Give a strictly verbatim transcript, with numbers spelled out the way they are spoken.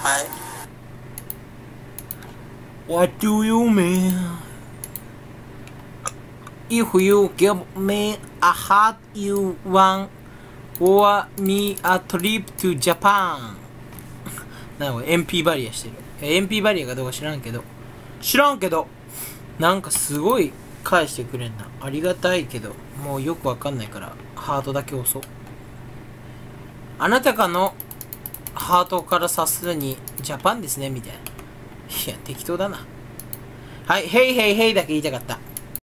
はい。 What do you mean? If you give me a heart, you want for me a trip to Japan. なんか エムピー バリアしてる。エムピー バリアかどうか知らんけど。知らんけど。なんかすごい返してくれんな。ありがたいけど、もうよくわかんないから、ハートだけ押そう。あなたかのハートから察するに、ジャパンですね、みたいな。いや、適当だな。はい、ヘイヘイヘイだけ言いたかった。